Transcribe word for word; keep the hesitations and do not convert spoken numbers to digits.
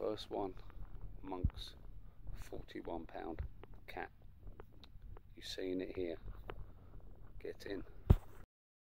First one amongst forty-one pound cat. You've seen it here. Get in.